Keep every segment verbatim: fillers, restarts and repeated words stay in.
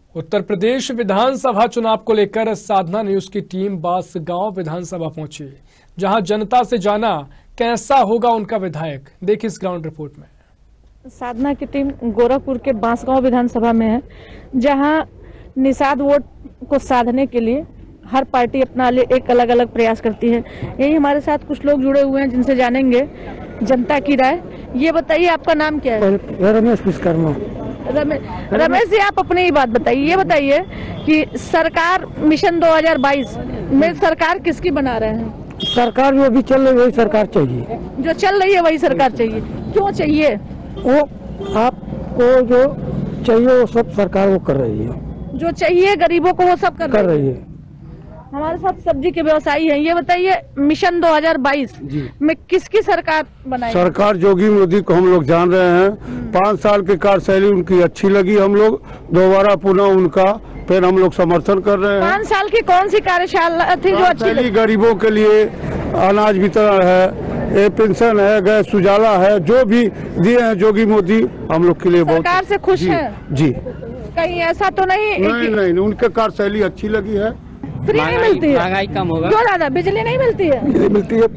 उत्तर प्रदेश विधानसभा चुनाव को लेकर साधना न्यूज की टीम बांसगांव विधानसभा पहुंची, जहां जनता से जाना कैसा होगा उनका विधायक। देखिए इस ग्राउंड रिपोर्ट में। साधना की टीम गोरखपुर के बांसगांव विधानसभा में है, जहां निषाद वोट को साधने के लिए हर पार्टी अपना एक अलग अलग प्रयास करती है। यही हमारे साथ कुछ लोग जुड़े हुए हैं जिनसे जानेंगे जनता की राय। ये बताइए आपका नाम क्या है? रमेश विश्वकर्मा। रमे, रमेश जी, आप अपनी ही बात बताइए। ये बताइए कि सरकार मिशन दो हज़ार बाईस में सरकार किसकी बना रहे हैं? सरकार जो अभी चल रही है वही सरकार चाहिए। जो चल रही है वही सरकार चाहिए। क्यों चाहिए? वो आपको जो चाहिए वो सब सरकार वो कर रही है। जो चाहिए गरीबों को वो सब कर, कर रही है। हमारे साथ सब्जी के व्यवसायी हैं। ये बताइए मिशन दो हज़ार बाईस में किसकी सरकार बनाई? सरकार योगी मोदी को हम लोग जान रहे हैं। पाँच साल की कार्यशैली उनकी अच्छी लगी, हम लोग दोबारा पुनः उनका फिर हम लोग समर्थन कर रहे हैं। पाँच साल की कौन सी कार्यशाला थी जो अच्छी लगी? गरीबों के लिए अनाज वितरण है, पेंशन है, गैस उजाला है, जो भी दिए हैं योगी मोदी हम लोग के लिए बहुत। सरकार से खुश है जी। कहीं ऐसा तो नहीं? नहीं नहीं, उनके कार्यशैली अच्छी लगी है। फ्री नहीं मिलती है? महंगाई कम होगा। क्यों दादा? बिजली नहीं मिलती है? बिजली मिलती है,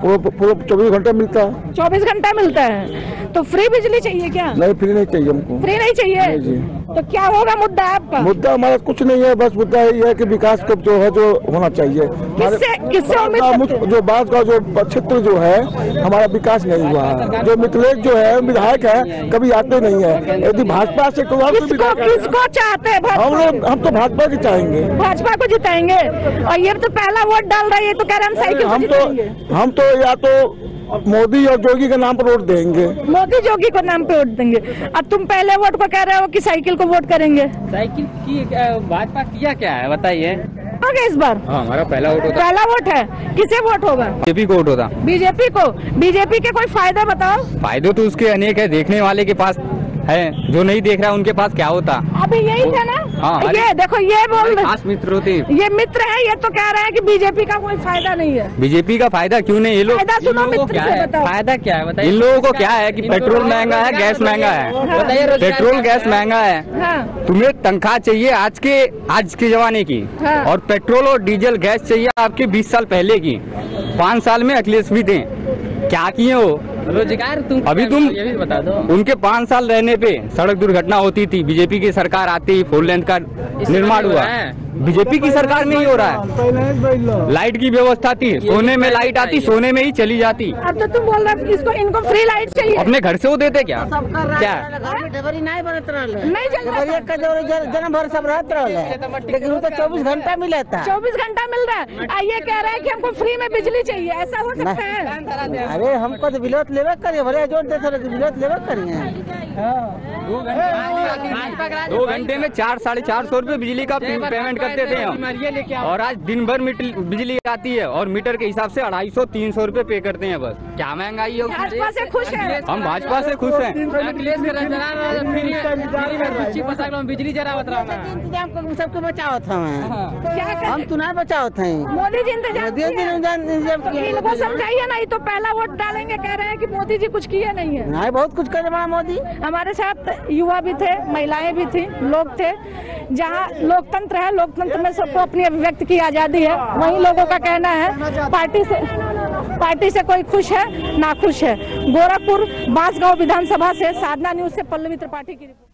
चौबीस घंटा मिलता है। चौबीस घंटा मिलता है तो फ्री बिजली चाहिए क्या? नहीं, फ्री नहीं चाहिए हमको। फ्री नहीं चाहिए? नहीं जी। तो क्या होगा मुद्दा आपका? मुद्दा हमारा कुछ नहीं है, बस मुद्दा ये है कि विकास को जो है जो होना चाहिए। किससे किससे उम्मीद करते हैं? जो बात का जो क्षेत्र जो है हमारा विकास नहीं हुआ है। जो मिथिलेश जो है विधायक है कभी आते नहीं है। यदि भाजपा से तो किसको किसको चाहते हैं? हम लोग हम तो भाजपा की चाहेंगे। भाजपा को जिताएंगे। और ये तो पहला वोट डाल रहा है, ये तो कह रहे हैं हम साइकिल हम तो हम तो या तो मोदी और जोगी के नाम पर वोट देंगे। मोदी जोगी को नाम पे वोट देंगे। अब तुम पहले वोट को कह रहे हो कि साइकिल को वोट करेंगे। साइकिल की भाजपा किया क्या है बताइए? होगा इस बार? हाँ, हमारा पहला वोट होता। पहला वोट है। किसे वोट होगा? बीजेपी को वोट होता। बीजेपी को? बीजेपी के कोई फायदा बताओ। फायदे तो उसके अनेक है, देखने वाले के पास है, जो नहीं देख रहा है उनके पास क्या होता। अभी यही था ना? हाँ, ये देखो ये बोल रहे खास मित्र होते। ये मित्र है, ये तो कह रहे हैं कि बीजेपी का कोई फायदा नहीं है। बीजेपी का फायदा क्यों नहीं? ये लोग फायदा सुनो मित्र से बताओ। फायदा क्या है बताइए? इन लोगों को क्या है कि पेट्रोल महंगा है, गैस महंगा है। बताइए, पेट्रोल गैस महंगा है। हाँ। तुम्हें तनख्वाह चाहिए आज के आज के जमाने की। हाँ। और पेट्रोल और डीजल गैस चाहिए आपके बीस साल पहले की। पाँच साल में अखिलेश भी थे, क्या किए वो? रोजगार तुम अभी तुम ये भी बता दो। उनके पाँच साल रहने पे सड़क दुर्घटना होती थी, बीजेपी की सरकार आती ही फोर लेन का निर्माण हुआ। बीजेपी की सरकार में ही हो रहा है। लाइट की व्यवस्था थी, सोने में लाइट आती, सोने में ही चली जाती। अब तो तुम बोल रहे हो इसको इनको फ्री लाइट चाहिए। अपने घर से वो देते क्या? क्या नहीं जन्म भर सब रहते रहे, लेकिन तो चौबीस घंटा मिला था। चौबीस घंटा मिल रहा है। ये कह रहे हैं कि हमको फ्री में बिजली चाहिए, ऐसा हो सकता है? अरे हमको तो बिलोत लेवे करिए, भले जोड़ दे तो बिलोत लेवे करिए। दो घंटे में चार साढ़े चार सौ रूपए बिजली का पेमेंट करते थे हम, और आज दिन भर बिजली आती है और मीटर के हिसाब से अढ़ाई सौ तीन सौ रूपए पे करते हैं। बस क्या महंगाई है? भाजपा से खुश है? हम भाजपा से खुश हैं। बिजली जरा इंतजाम सबको बचाओ था। क्या हम तो नहीं बचाओ थे। मोदी जी इंतजाम इनको समझाइए ना। ये तो पहला वोट डालेंगे, कह रहे हैं कि मोदी जी कुछ किए नहीं है। नहीं, बहुत कुछ करे बड़ा मोदी। हमारे साथ युवा भी थे, महिलाएं भी थी, लोग थे। जहाँ लोकतंत्र है, लोकतंत्र में सबको अपनी अभिव्यक्ति की आजादी है। वही लोगों का कहना है पार्टी से पार्टी से कोई खुश है ना खुश है। गोरखपुर बांसगांव विधानसभा से साधना न्यूज से पल्लवी त्रिपाठी की रिपोर्ट।